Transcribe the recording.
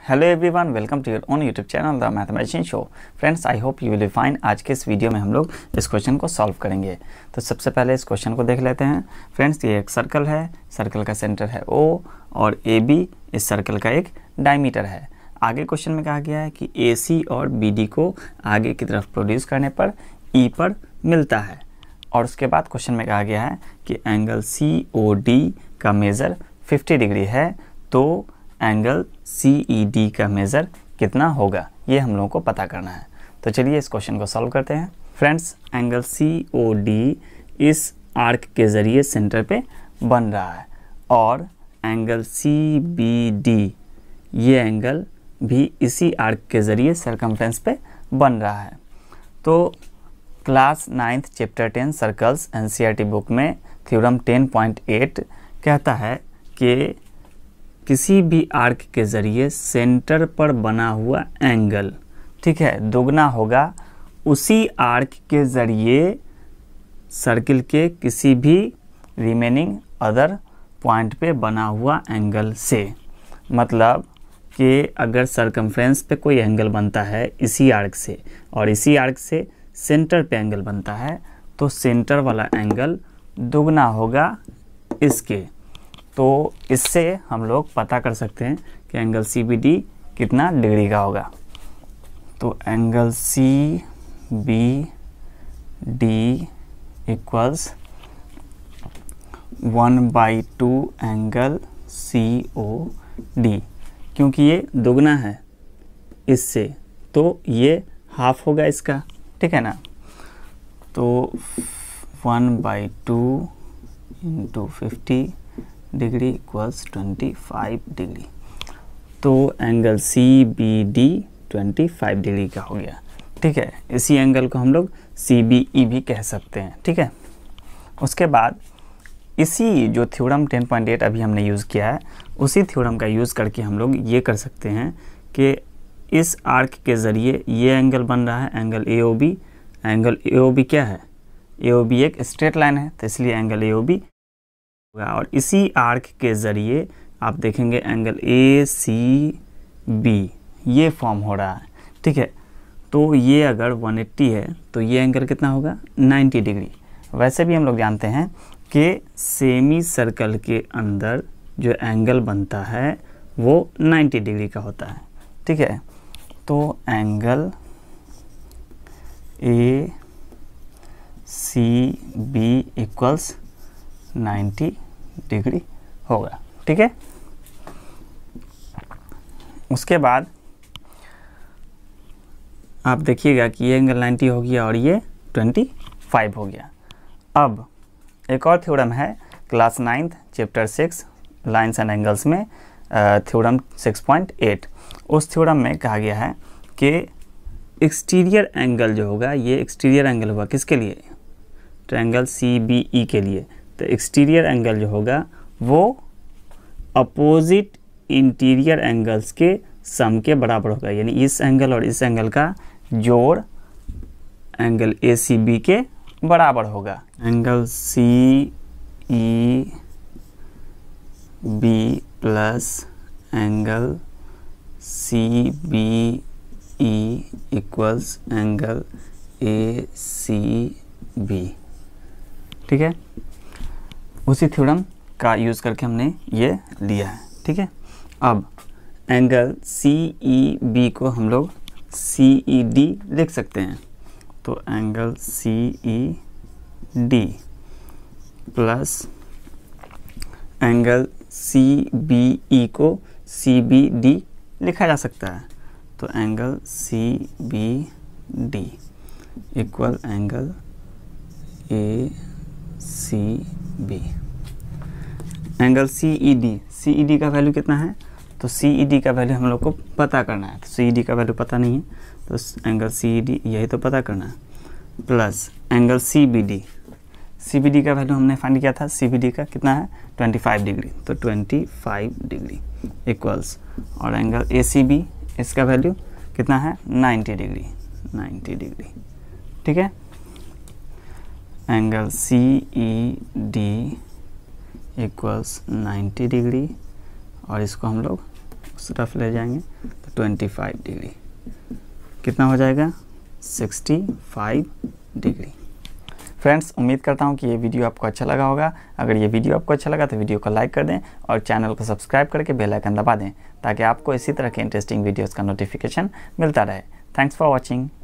Hello everyone, welcome to your own YouTube channel the mathematician show. Friends, I hope you will fine. आज के इस video में हम लोग इस क्वेश्चन को सॉल्व करेंगे। तो सबसे पहले इस क्वेश्चन को देख लेते हैं। फ्रेंड्स, ये एक सर्कल है, सर्कल का सेंटर है O और AB इस सर्कल का एक डायमीटर है। आगे क्वेश्चन में कहा गया है कि AC और BD को आगे की तरफ प्रोड्यूस करने पर E पर मिलता है। और उसके बाद क्वेश्चन में कहा गया है कि एंगल COD का मेज़र 50 डिग्री है, तो एंगल CED का मेज़र कितना होगा, ये हम लोगों को पता करना है। तो चलिए इस क्वेश्चन को सॉल्व करते हैं। फ्रेंड्स, एंगल COD इस आर्क के ज़रिए सेंटर पे बन रहा है और एंगल CBD ये एंगल भी इसी आर्क के ज़रिए सर्कमफ्रेंस पे बन रहा है। तो class 9th chapter 10 circles NCERT book में थ्योरम 10.8 कहता है कि किसी भी आर्क के ज़रिए सेंटर पर बना हुआ एंगल, ठीक है, दोगुना होगा उसी आर्क के ज़रिए सर्किल के किसी भी रिमेनिंग अदर पॉइंट पे बना हुआ एंगल से। मतलब कि अगर सर्कमफ्रेंस पे कोई एंगल बनता है इसी आर्क से और इसी आर्क से सेंटर पे एंगल बनता है, तो सेंटर वाला एंगल दोगुना होगा इसके। तो इससे हम लोग पता कर सकते हैं कि एंगल CBD कितना डिग्री का होगा। तो angle CBD equals 1/2 angle COD। क्योंकि ये दोगुना है इससे, तो ये हाफ होगा इसका, ठीक है ना। तो 1/2 इंटू 50 डिग्री इक्वल्स 25 डिग्री। तो एंगल CBD 25 डिग्री का हो गया, ठीक है। इसी एंगल को हम लोग CBE भी कह सकते हैं, ठीक है। उसके बाद इसी जो थ्योरम 10.8 अभी हमने यूज़ किया है, उसी थ्योरम का यूज़ करके हम लोग ये कर सकते हैं कि इस आर्क के ज़रिए ये एंगल बन रहा है, एंगल AOB। एंगल AOB क्या है? AOB एक स्ट्रेट लाइन है, तो इसलिए एंगल AOB होगा। और इसी आर्क के ज़रिए आप देखेंगे एंगल ACB ये फॉर्म हो रहा है, ठीक है। तो ये अगर 180 है तो ये एंगल कितना होगा? 90 डिग्री। वैसे भी हम लोग जानते हैं कि सेमी सर्कल के अंदर जो एंगल बनता है वो 90 डिग्री का होता है, ठीक है। तो एंगल ACB इक्वल्स 90 डिग्री होगा, ठीक है। उसके बाद आप देखिएगा कि ये एंगल 90 हो गया और ये 25 हो गया। अब एक और थ्योरम है class 9th chapter 6 lines and angles में, थ्योरम 6.8। उस थ्योरम में कहा गया है कि एक्सटीरियर एंगल जो होगा, ये एक्सटीरियर एंगल होगा किसके लिए? ट्रायंगल CBE के लिए। तो एक्सटीरियर एंगल जो होगा वो अपोजिट इंटीरियर एंगल्स के सम के बराबर होगा। यानी इस एंगल और इस एंगल का जोड़ एंगल ACB के बराबर होगा। Angle CEB plus angle CBE equals angle ACB, ठीक है। उसी थ्योरम का यूज़ करके हमने ये लिया है, ठीक है। अब एंगल CEB को हम लोग CED लिख सकते हैं। तो angle CED plus angle CBE को CBD लिखा जा सकता है। तो angle CBD equal angle ACB। Angle CED का वैल्यू कितना है? तो CED का वैल्यू हम लोग को पता करना है। तो CED का वैल्यू पता नहीं है, तो एंगल CED यही तो पता करना है। प्लस एंगल CBD का वैल्यू हमने फाइंड किया था। CBD का कितना है? 25 डिग्री। तो 25 डिग्री इक्वल्स, और एंगल ACB इसका वैल्यू कितना है? 90 डिग्री, 90 डिग्री, ठीक है। एंगल CED इक्वल्स 90 डिग्री और इसको हम लोग रफ ले जाएंगे तो 25 डिग्री कितना हो जाएगा 65 डिग्री। फ्रेंड्स उम्मीद करता हूँ कि ये वीडियो आपको अच्छा लगा होगा। अगर ये वीडियो आपको अच्छा लगा तो वीडियो को लाइक कर दें और चैनल को सब्सक्राइब करके बेल आइकन दबा दें ताकि आपको इसी तरह के इंटरेस्टिंग वीडियोस का नोटिफिकेशन मिलता रहे। Thanks for watching.